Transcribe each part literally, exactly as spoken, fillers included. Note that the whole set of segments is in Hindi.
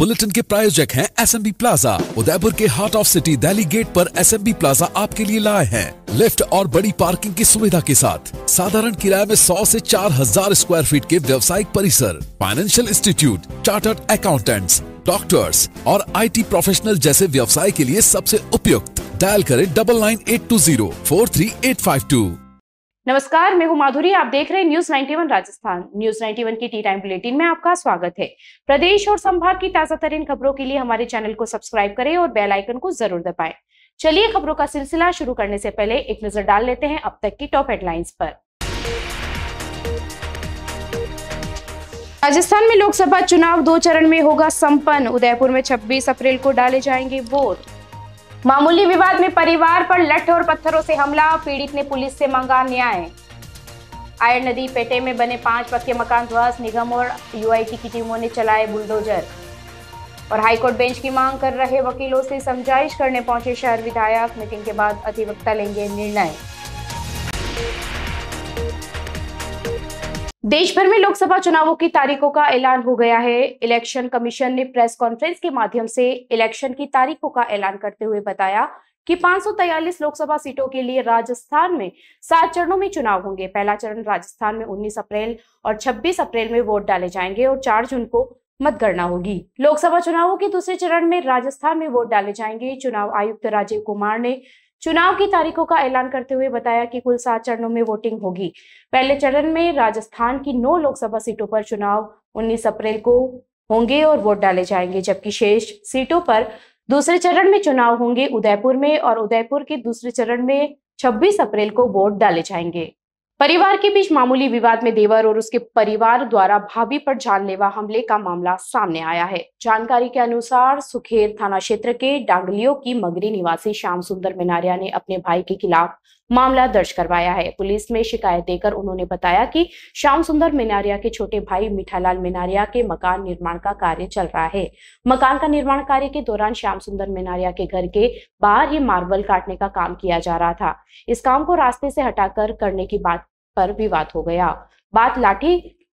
बुलेटिन के प्रायोजक हैं एसएमबी प्लाजा। उदयपुर के heart of city Delhi gate पर एसएमबी प्लाजा आपके लिए लाए हैं लिफ्ट और बड़ी पार्किंग की सुविधा के साथ साधारण किराए में सौ से चार हजार स्क्वायर फीट के व्यवसायिक परिसर, financial institute, chartered accountants, doctors और आईटी प्रोफेशनल जैसे व्यवसाय के लिए सबसे उपयुक्त। डायल करें double nine eight two zero four three eight five two. नमस्कार, मैं हूं माधुरी। आप देख रहे हैं न्यूज इक्यानवे राजस्थान। न्यूज इक्यानवे की टी टाइम बुलेटिन में आपका स्वागत है। प्रदेश और संभाग की ताजा तरीन खबरों के लिए हमारे चैनल को सब्सक्राइब करें और बेल आइकन को जरूर दबाएं। चलिए खबरों का सिलसिला शुरू करने से पहले एक नजर डाल लेते हैं अब तक की टॉप हेडलाइंस पर। राजस्थान में लोकसभा चुनाव दो चरण में होगा संपन्न। उदयपुर में छब्बीस अप्रैल को डाले जाएंगे वोट। मामूली विवाद में परिवार पर लठ और पत्थरों से हमला, पीड़ित ने पुलिस से मांगा न्याय। आयर नदी पेटे में बने पांच पक्के मकान ध्वस्त, निगम और यूआईटी की टीमों ने चलाए बुलडोजर। और हाईकोर्ट बेंच की मांग कर रहे वकीलों से समझाइश करने पहुंचे शहर विधायक। मीटिंग के बाद अधिवक्ता लेंगे निर्णय। देश भर में लोकसभा चुनावों की तारीखों का ऐलान हो गया है। इलेक्शन कमीशन ने प्रेस कॉन्फ्रेंस के माध्यम से इलेक्शन की तारीखों का ऐलान करते हुए बताया कि पाँच सौ तैंतालीस लोकसभा सीटों के लिए राजस्थान में सात चरणों में चुनाव होंगे। पहला चरण राजस्थान में उन्नीस अप्रैल और छब्बीस अप्रैल में वोट डाले जाएंगे और चार जून को मतगणना होगी। लोकसभा चुनावों के दूसरे चरण में राजस्थान में वोट डाले जाएंगे। चुनाव आयुक्त राजीव कुमार ने चुनाव की तारीखों का ऐलान करते हुए बताया कि कुल सात चरणों में वोटिंग होगी। पहले चरण में राजस्थान की नौ लोकसभा सीटों पर चुनाव उन्नीस अप्रैल को होंगे और वोट डाले जाएंगे, जबकि शेष सीटों पर दूसरे चरण में चुनाव होंगे उदयपुर में, और उदयपुर के दूसरे चरण में छब्बीस अप्रैल को वोट डाले जाएंगे। परिवार के बीच मामूली विवाद में देवर और उसके परिवार द्वारा भाभी पर जानलेवा हमले का मामला सामने आया है। जानकारी के अनुसार सुखेर थाना क्षेत्र के डांगलियों की मगरी निवासी श्याम सुंदर मिनारिया ने अपने भाई के खिलाफ मामला दर्ज करवाया है। पुलिस में शिकायत देकर उन्होंने बताया कि श्याम सुंदर मिनारिया के छोटे भाई मिठालाल मिनारिया के मकान निर्माण का कार्य चल रहा है। मकान का निर्माण कार्य के दौरान श्याम सुंदर मिनारिया के घर के बाहर ही मार्बल काटने का काम किया जा रहा था। इस काम को रास्ते से हटाकर करने की बात पर विवाद हो गया। बात लाठी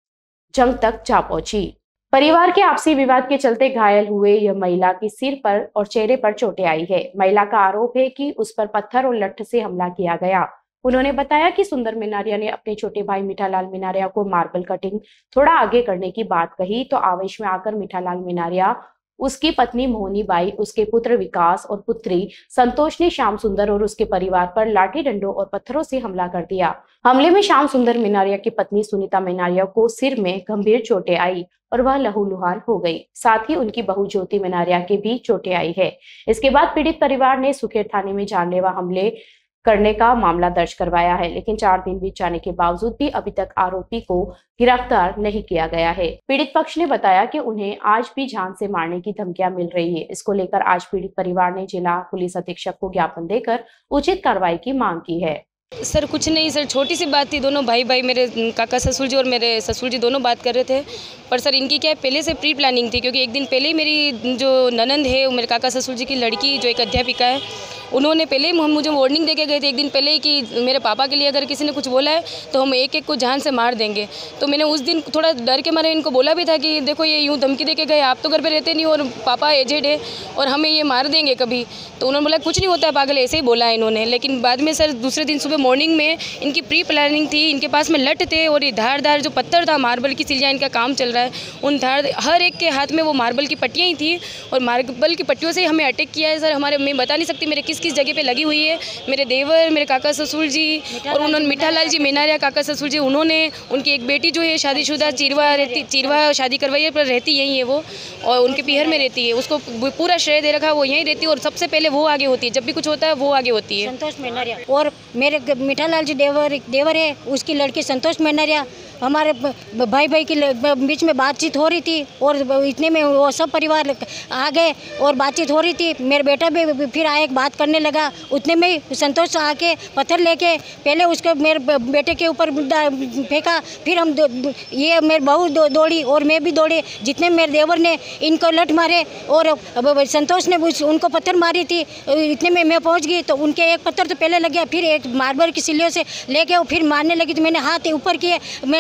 जंग तक जा पहुंची। परिवार के आपसी विवाद के चलते घायल हुए यह महिला की सिर पर और चेहरे पर चोटें आई है। महिला का आरोप है कि उस पर पत्थर और लठ से हमला किया गया। उन्होंने बताया कि सुंदर मिनारिया ने अपने छोटे भाई मिठालाल मिनारिया को मार्बल कटिंग थोड़ा आगे करने की बात कही तो आवेश में आकर मिठालाल मिनारिया, उसकी पत्नी मोहनी बाई, उसके पुत्र विकास और पुत्री संतोष ने श्याम सुंदर और उसके परिवार पर लाठी डंडों और पत्थरों से हमला कर दिया। हमले में श्याम सुंदर मिनारिया की पत्नी सुनीता मिनारिया को सिर में गंभीर चोटें आई और वह लहूलुहान हो गई। साथ ही उनकी बहू ज्योति मिनारिया के भी चोटें आई है। इसके बाद पीड़ित परिवार ने सुखेर थाने में जानलेवा हमले करने का मामला दर्ज करवाया है, लेकिन चार दिन बीत जाने के बावजूद भी अभी तक आरोपी को गिरफ्तार नहीं किया गया है। पीड़ित पक्ष ने बताया कि उन्हें आज भी जान से मारने की धमकियां मिल रही है। इसको लेकर आज पीड़ित परिवार ने जिला पुलिस अधीक्षक को ज्ञापन देकर उचित कार्रवाई की मांग की है। सर कुछ नहीं सर, छोटी सी बात थी। दोनों भाई भाई मेरे काका ससुर जी और मेरे ससुर जी दोनों बात कर रहे थे, पर सर इनकी क्या है पहले से प्री प्लानिंग थी, क्योंकि एक दिन पहले ही मेरी जो ननंद है मेरे काका ससुर जी की लड़की जो एक अध्यापिका है, उन्होंने पहले ही हम मुझे वार्निंग देके गए थे एक दिन पहले ही कि मेरे पापा के लिए अगर किसी ने कुछ बोला है तो हम एक एक को जान से मार देंगे। तो मैंने उस दिन थोड़ा डर के मारे इनको बोला भी था कि देखो ये यूँ धमकी देके गए, आप तो घर पे रहते नहीं और पापा एजेड है और हमें ये मार देंगे कभी। तो उन्होंने बोला कुछ नहीं होता है पागल, ऐसे ही बोला है इन्होंने। लेकिन बाद में सर दूसरे दिन सुबह मॉर्निंग में इनकी प्री प्लानिंग थी, इनके पास में लठ थे और ये धारदार जो पत्थर था, मार्बल की सिलिया इनका काम चल रहा है, उन धार हर एक के हाथ में वो मार्बल की पट्टियाँ ही थी और मार्बल की पट्टियों से हमें अटैक किया है। सर हमारे मैं बता नहीं सकती मेरे किस किस जगह पे लगी हुई है। मेरे देवर, मेरे काका ससुर जी और उन्होंने मिठालाल जी मिनारिया काका ससुर जी, उन्होंने उनकी एक बेटी जो है शादीशुदा चिरवा रहती चिरवा शादी करवाई है पर रहती यहीं है वो, और उनके पीहर में रहती है। उसको पूरा श्रेय दे रखा है, वो यहीं रहती है और सबसे पहले वो आगे होती है, जब भी कुछ होता है वो आगे होती है। संतोष मिनारिया और मेरे मिठालाल जी देवर देवर है, उसकी लड़की संतोष मिनारिया, हमारे भाई भाई के बीच में बातचीत हो रही थी और इतने में वो सब परिवार आ गए और बातचीत हो रही थी। मेरा बेटा भी फिर आए बात करने लगा, उतने में ही संतोष आके पत्थर लेके पहले उसके मेरे बेटे के ऊपर फेंका, फिर हम ये मेरे बहू दो, दौड़ी और मैं भी दौड़े। जितने मेरे देवर ने इनको लठ मारे और संतोष ने उनको पत्थर मारी थी, इतने में मैं पहुंच गई तो उनके एक पत्थर तो पहले लग गया, फिर एक मार्बल की सिलियों से लेके फिर मारने लगी तो मैंने हाथ ऊपर किए, मैं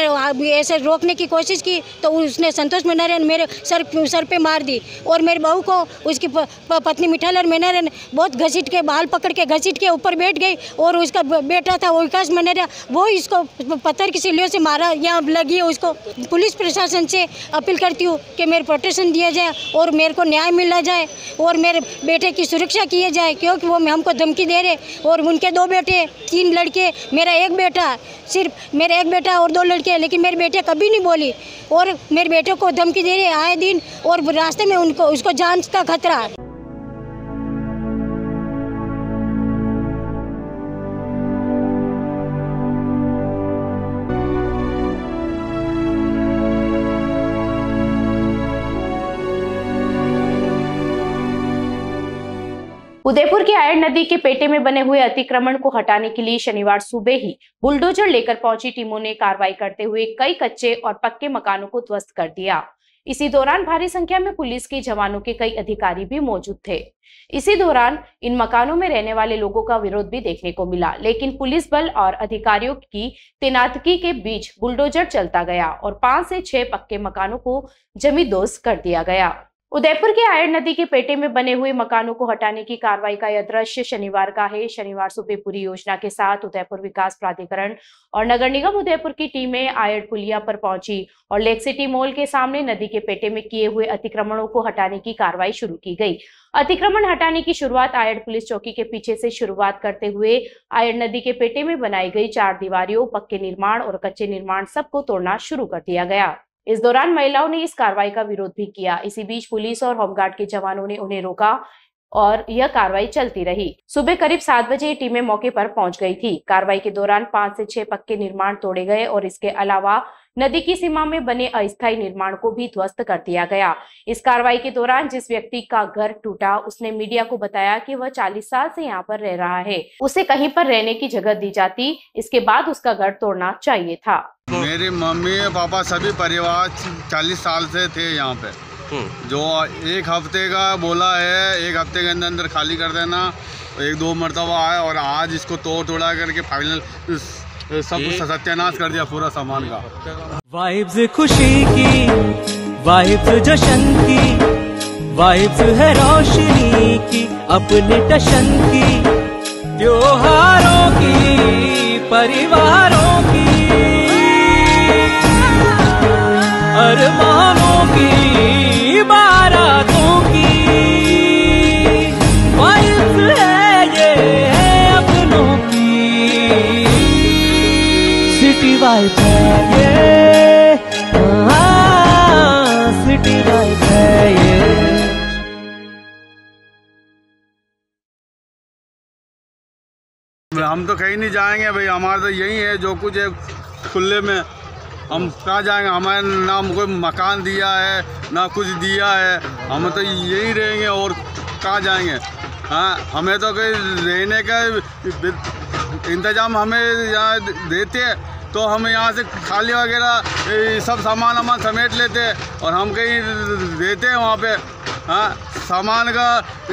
मेरे ऐसे रोकने की कोशिश की तो उसने संतोष मेनारिया ने मेरे सर सर पे मार दी और मेरे बहू को उसकी प, प, पत्नी मिठालाल मेनारिया ने बहुत घसीट के बाल पकड़ के घसीट के ऊपर बैठ गई और उसका बेटा था विकास मेनारिया वो इसको पत्थर की सिल्लियों से मारा, यहाँ लगी है उसको। पुलिस प्रशासन से अपील करती हूँ कि मेरे प्रोटेक्शन दिया जाए और मेरे को न्याय मिला जाए और मेरे बेटे की सुरक्षा की जाए, क्योंकि वो हमको धमकी दे रहे और उनके दो बेटे तीन लड़के, मेरा एक बेटा, सिर्फ मेरा एक बेटा और दो लड़के, लेकिन मेरे बेटे कभी नहीं बोली और मेरे बेटे को धमकी दे रहे आए दिन और रास्ते में उनको उसको जान का खतरा है। उदयपुर की आयड़ नदी के पेटे में बने हुए अतिक्रमण को हटाने के लिए शनिवार सुबह ही बुलडोजर लेकर पहुंची टीमों ने कार्रवाई करते हुए कई कच्चे और पक्के मकानों को ध्वस्त कर दिया। इसी दौरान भारी संख्या में पुलिस के जवानों के कई अधिकारी भी मौजूद थे। इसी दौरान इन मकानों में रहने वाले लोगों का विरोध भी देखने को मिला, लेकिन पुलिस बल और अधिकारियों की तैनाती के बीच बुलडोजर चलता गया और पांच से छह पक्के मकानों को जमींदोज कर दिया गया। उदयपुर के आयड़ नदी के पेटे में बने हुए मकानों को हटाने की कार्रवाई का यह दृश्य शनिवार का है। शनिवार सुबह पूरी योजना के साथ उदयपुर विकास प्राधिकरण और नगर निगम उदयपुर की टीमें आयड़ पुलिया पर पहुंची और लेक सिटी मॉल के सामने नदी के पेटे में किए हुए अतिक्रमणों को हटाने की कार्रवाई शुरू की गई। अतिक्रमण हटाने की शुरुआत आयड़ पुलिस चौकी के पीछे से शुरुआत करते हुए आयड़ नदी के पेटे में बनाई गई चार दीवारियों, पक्के निर्माण और कच्चे निर्माण सबको तोड़ना शुरू कर दिया गया। इस दौरान महिलाओं ने इस कार्रवाई का विरोध भी किया। इसी बीच पुलिस और होमगार्ड के जवानों ने उन्हें रोका और यह कार्रवाई चलती रही। सुबह करीब सात बजे टीमें मौके पर पहुंच गई थी। कार्रवाई के दौरान पांच से छह पक्के निर्माण तोड़े गए और इसके अलावा नदी की सीमा में बने अस्थायी निर्माण को भी ध्वस्त कर दिया गया। इस कार्रवाई के दौरान जिस व्यक्ति का घर टूटा उसने मीडिया को बताया कि वह चालीस साल से यहाँ पर रह रहा है, उसे कहीं पर रहने की जगह दी जाती, इसके बाद उसका घर तोड़ना चाहिए था। मेरी मम्मी पापा सभी परिवार चालीस साल से थे यहाँ पे, जो एक हफ्ते का बोला है, एक हफ्ते के अंदर अंदर खाली कर देना, एक दो मरतबा आया और आज इसको तोड़ तोड़ा करके फाइनल सब सत्यानाश कर दिया पूरा सामान का। वाइब्स खुशी की, वाइब्स जश्न की, वाइब्स है रोशनी की, अपने टशन की, त्योहारों की, परिवारों की, अरमानों की, बारातों की, वाइब्स है ये अपनों की, सिटी वाइब्स है ये, हाँ सिटी वाइब्स है ये। हम तो कहीं नहीं जाएंगे भाई, हमारा तो यही है, जो कुछ है खुले में हम कहाँ जाएंगे। हमारे ना कोई मकान दिया है ना कुछ दिया है, हम तो यही रहेंगे और कहाँ जाएंगे। हाँ, हमें तो कोई रहने का इंतजाम हमें यहाँ देते हैं तो हम यहाँ से खाली वगैरह सब सामान वामान समेट लेते हैं और हम कहीं रहते हैं वहाँ पे। हाँ, सामान का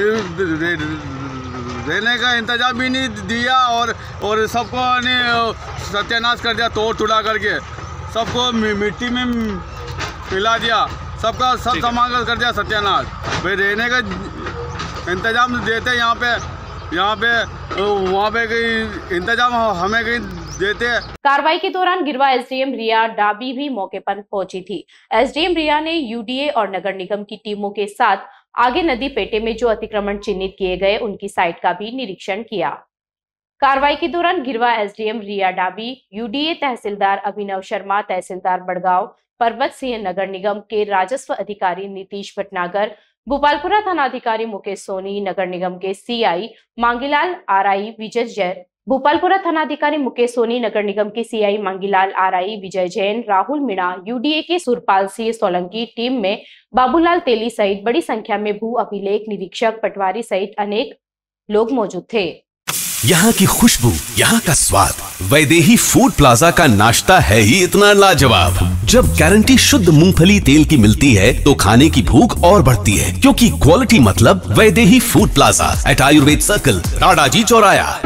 रहने का इंतजाम भी नहीं दिया और और सबको सत्यानाश कर दिया, तोड़ तुड़ा करके सबको मिट्टी में मिला दिया, सबका सब सामान का कर दिया सत्यानाश। भाई रहने का इंतजाम देते यहाँ पे, यहाँ पे वहाँ पे कहीं इंतजाम हमें कहीं देते हैं। कार्रवाई के दौरान गिरवा एसडीएम रिया डाबी भी मौके पर पहुंची थी। एसडीएम रिया ने यूडीए और नगर निगम की टीमों के साथ आगे नदी पेटे में जो अतिक्रमण चिन्हित किए गए उनकी साइट का भी निरीक्षण किया। कार्रवाई के दौरान गिरवा एसडीएम रिया डाबी, यूडीए तहसीलदार अभिनव शर्मा, तहसीलदार बड़गांव पर्वत सिंह, नगर निगम के राजस्व अधिकारी नीतीश भटनागर, भोपालपुरा थानाधिकारी मुकेश सोनी, नगर निगम के सीआई मांगीलाल आरआई विजय जैन, भोपालपुरा थानाधिकारी मुकेश सोनी, नगर निगम के CI Mangilal RI Vijay Jain, Rahul Meena, UDA के सुरपाल सिंह सोलंकी टीम में बाबूलाल तेली सहित बड़ी संख्या में भू अभिलेख निरीक्षक, पटवारी सहित अनेक लोग मौजूद थे। यहाँ की खुशबू, यहाँ का स्वाद, वैदेही फूड प्लाजा का नाश्ता है ही इतना लाजवाब। जब गारंटी शुद्ध मूंगफली तेल की मिलती है तो खाने की भूख और बढ़ती है, क्योंकि क्वालिटी मतलब Vaidehi food plaza at Ayurved circle, Tadaji चौराया।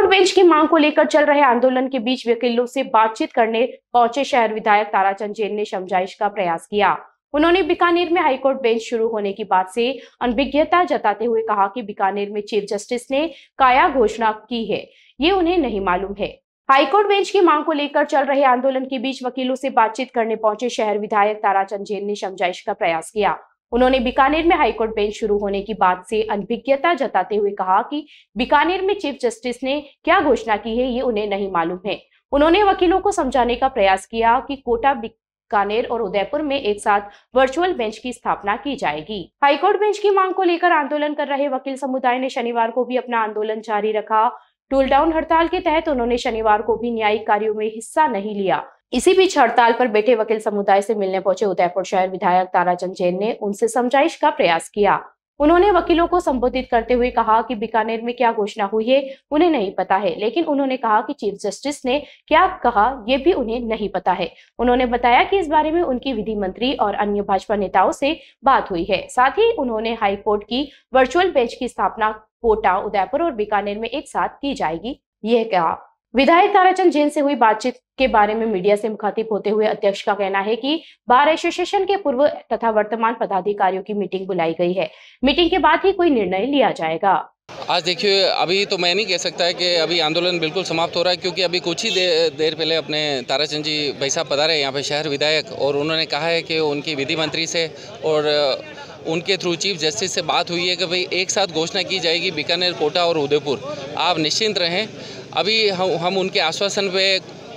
बेंच की मांग को लेकर चल रहे आंदोलन के बीच वकीलों से बातचीत करने पहुंचे शहर विधायक ताराचंद जैन ने समझाइश का प्रयास किया। उन्होंने बीकानेर में हाईकोर्ट बेंच शुरू होने की बात से अनभिज्ञता जताते हुए कहा कि बीकानेर में चीफ जस्टिस ने काया घोषणा की है, ये उन्हें नहीं मालूम है। हाईकोर्ट बेंच की मांग को लेकर चल रहे आंदोलन के बीच वकीलों से बातचीत करने पहुंचे शहर विधायक ताराचंद जैन ने समझाइश का प्रयास किया। उन्होंने बीकानेर में हाईकोर्ट बेंच शुरू होने की बात से अनभिज्ञता जताते हुए कहा कि बीकानेर में चीफ जस्टिस ने क्या घोषणा की है, ये उन्हें नहीं मालूम है। उन्होंने वकीलों को समझाने का प्रयास किया कि कोटा, बीकानेर और उदयपुर में एक साथ वर्चुअल बेंच की स्थापना की जाएगी। हाईकोर्ट बेंच की मांग को लेकर आंदोलन कर रहे वकील समुदाय ने शनिवार को भी अपना आंदोलन जारी रखा। टूल डाउन हड़ताल के तहत उन्होंने शनिवार को भी न्यायिक कार्यों में हिस्सा नहीं लिया। इसी बीच हड़ताल पर बैठे वकील समुदाय से मिलने पहुंचे उदयपुर शहर विधायक ताराचंद जैन ने उनसे समझाइश का प्रयास किया। उन्होंने वकीलों को संबोधित करते हुए कहा कि बीकानेर में क्या घोषणा हुई है उन्हें नहीं पता है, लेकिन उन्होंने कहा कि चीफ जस्टिस ने क्या कहा ये भी उन्हें नहीं पता है। उन्होंने बताया कि इस बारे में उनकी विधि मंत्री और अन्य भाजपा नेताओं से बात हुई है। साथ ही उन्होंने हाई कोर्ट की वर्चुअल बेंच की स्थापना कोटा, उदयपुर और बीकानेर में एक साथ की जाएगी, यह कहा। विधायक ताराचंद जैन से हुई बातचीत के बारे में मीडिया से मुखातिब होते हुए अध्यक्ष का कहना है कि बार एसोसिएशन के पूर्व तथा वर्तमान पदाधिकारियों की मीटिंग बुलाई गई है। मीटिंग के बाद ही कोई निर्णय लिया जाएगा। आज देखिए, अभी तो मैं नहीं कह सकता है कि अभी आंदोलन बिल्कुल समाप्त हो रहा है, क्योंकि अभी कुछ ही देर, देर पहले अपने ताराचंद जी भाई साहब पधारे यहाँ पे शहर विधायक, और उन्होंने कहा है कि उनकी विधि मंत्री से और उनके थ्रू चीफ जस्टिस से बात हुई है कि भाई एक साथ घोषणा की जाएगी बीकानेर, कोटा और उदयपुर। आप निश्चिंत रहें। अभी हम हम उनके आश्वासन पे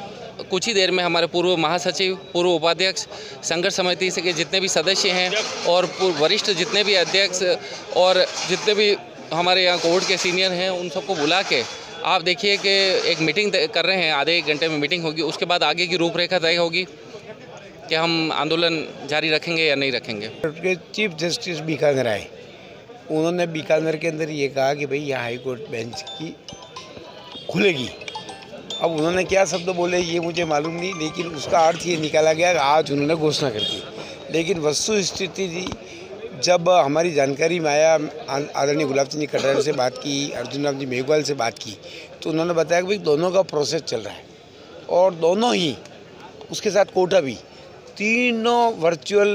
कुछ ही देर में हमारे पूर्व महासचिव, पूर्व उपाध्यक्ष, संघर्ष समिति से के जितने भी सदस्य हैं और वरिष्ठ जितने भी अध्यक्ष और जितने भी हमारे यहाँ कोर्ट के सीनियर हैं, उन सबको बुला के आप देखिए कि एक मीटिंग कर रहे हैं। आधे एक घंटे में मीटिंग होगी, उसके बाद आगे की रूपरेखा तय होगी कि हम आंदोलन जारी रखेंगे या नहीं रखेंगे। चीफ जस्टिस बीकानेर आए, उन्होंने बीकानेर के अंदर ये कहा कि भाई यहाँ हाई कोर्ट बेंच की खुलेगी। अब उन्होंने क्या शब्द बोले ये मुझे मालूम नहीं, लेकिन उसका अर्थ ये निकाला गया कि आज उन्होंने घोषणा कर दी। लेकिन वस्तु स्थिति थी, जब हमारी जानकारी में आया, आदरणीय गुलाब चंद जी कटारिया से बात की, अर्जुन राम जी मेघवाल से बात की, तो उन्होंने बताया कि भाई दोनों का प्रोसेस चल रहा है और दोनों ही, उसके साथ कोटा भी, तीनों वर्चुअल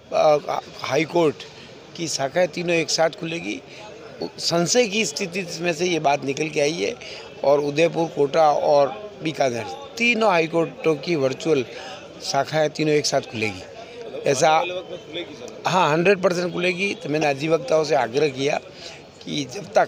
हाई कोर्ट की शाखाएं तीनों एक साथ खुलेगी। संशय की स्थिति में से ये बात निकल के आई है और उदयपुर, कोटा और बीकानेर तीनों हाई कोर्टों की वर्चुअल शाखाएं तीनों एक साथ खुलेगी। ऐसा हाँ हंड्रेड परसेंट खुलेगी। तो मैंने अधिवक्ताओं से आग्रह किया कि जब तक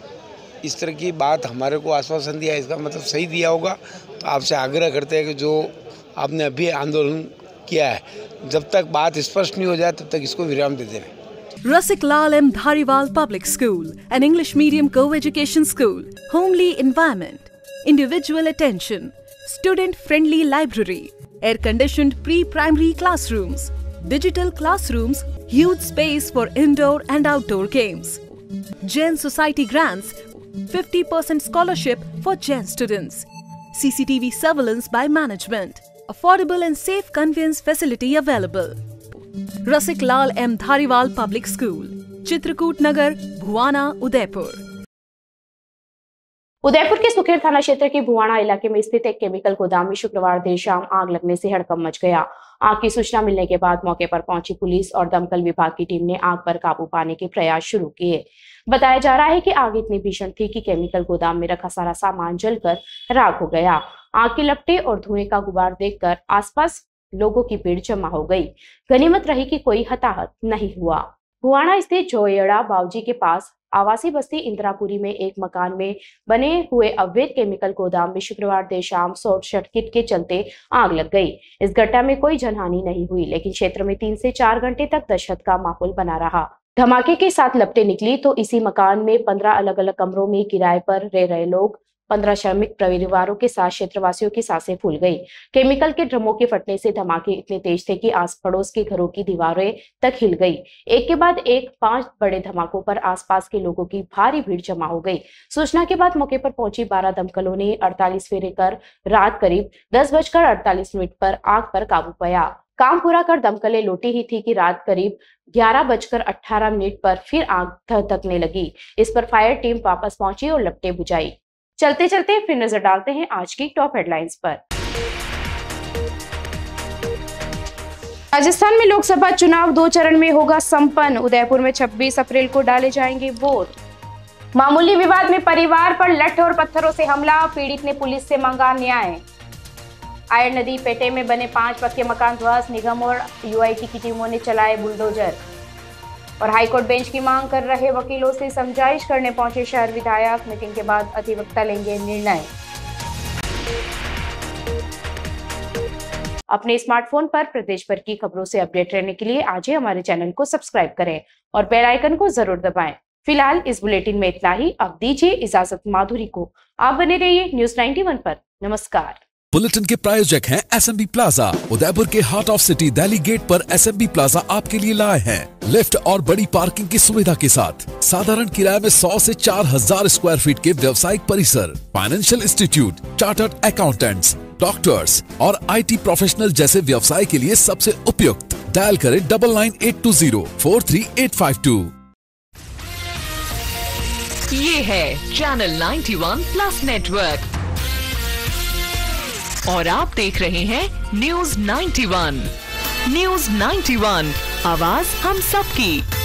इस तरह की बात हमारे को आश्वासन दिया, इसका मतलब सही दिया होगा, तो आपसे आग्रह करते हैं कि जो आपने अभी आंदोलन किया है, जब तक बात स्पष्ट नहीं हो जाए तब तक इसको विराम दे देना। Rasik Lal M. Dhariwal Public School, an English medium co-education school, homely environment, individual attention, student-friendly library, air-conditioned pre-primary classrooms, digital classrooms, huge space for indoor and outdoor games. Jain Society grants fifty percent scholarship for Jain students. C C T V surveillance by management. Affordable and safe conveyance facility available. Rasik Lal M Dhariwal public school, Chitrakoot Nagar, Bhuwana, Udaipur. Udaipur के सुखेर थाना क्षेत्र के भुवाना इलाके में स्थित एक केमिकल गोदाम में शुक्रवार देर शाम आग लगने से हड़कंप मच गया। आग की सूचना मिलने के बाद मौके पर पहुंची पुलिस और दमकल विभाग की टीम ने आग पर काबू पाने के प्रयास शुरू किए। बताया जा रहा है कि आग इतनी भीषण थी कि केमिकल गोदाम में रखा सारा सामान जलकर राख हो गया। आग की लपटें और धुएं का गुबार देखकर आसपास लोगों की भीड़ जमा हो गई। गनीमत रही कि कोई हताहत नहीं हुआ। भुवाना स्थित जोयड़ा बावजी के पास आवासीय बस्ती इंदिरापुरी में एक मकान में बने हुए अवैध केमिकल गोदाम में शुक्रवार देर शाम शॉर्ट सर्किट के चलते आग लग गई। इस घटना में कोई जनहानि नहीं हुई, लेकिन क्षेत्र में तीन से चार घंटे तक दहशत का माहौल बना रहा। धमाके के साथ लपटें निकली तो इसी मकान में पंद्रह अलग अलग कमरों में किराए पर रह रहे लोग, पंद्रह श्रमिक परिवारों के साथ क्षेत्रवासियों की सांसें फूल गई। केमिकल के ड्रमों के फटने से धमाके इतने तेज थे कि आस पड़ोस के घरों की दीवारें तक हिल गई। एक के बाद एक पांच बड़े धमाकों पर आसपास के लोगों की भारी भीड़ जमा हो गई। सूचना के बाद मौके पर पहुंची बारह दमकलों ने अड़तालीस फेरे कर रात करीब दस बजकर अड़तालीस मिनट पर आग पर काबू पाया। काम पूरा कर दमकलें लौटी ही थी कि रात करीब ग्यारह बजकर अठारह मिनट पर फिर आग धधकने लगी। इस पर फायर टीम वापस पहुंची और लपटें बुझाई। चलते चलते फिर नजर डालते हैं आज की टॉप हेडलाइंस पर। राजस्थान में लोकसभा चुनाव दो चरण में होगा संपन्न। उदयपुर में छब्बीस अप्रैल को डाले जाएंगे वोट। मामूली विवाद में परिवार पर लठ और पत्थरों से हमला, पीड़ित ने पुलिस से मांगा न्याय। आयर नदी पेटे में बने पांच पक्के मकान ध्वस्त, निगम और यूआईटी की टीमों ने चलाए बुलडोजर। और हाईकोर्ट बेंच की मांग कर रहे वकीलों से समझाइश करने पहुंचे शहर विधायक। मीटिंग के बाद अधिवक्ता लेंगे निर्णय। अपने स्मार्टफोन पर प्रदेश भर की खबरों से अपडेट रहने के लिए आज ही हमारे चैनल को सब्सक्राइब करें और बेल आइकन को जरूर दबाएं। फिलहाल इस बुलेटिन में इतना ही। अब दीजिए इजाजत माधुरी को। आप बने रहिए न्यूज़ इक्यानवे पर। नमस्कार। बुलेटिन के प्रायोजक हैं एसएमबी प्लाजा। उदयपुर के heart of city Delhi gate पर एसएमबी प्लाजा आपके लिए लाए हैं लिफ्ट और बड़ी पार्किंग की सुविधा के साथ साधारण किराए में सौ से चार हजार स्क्वायर फीट के व्यावसायिक परिसर, financial institute, chartered accountants, doctors और आईटी प्रोफेशनल जैसे व्यवसाय के लिए सबसे उपयुक्त। डायल करें double nine eight two zero four three eight five two. ये है चैनल इक्यानवे प्लस नेटवर्क और आप देख रहे हैं न्यूज़ इक्यानवे। न्यूज़ इक्यानवे, आवाज हम सबकी।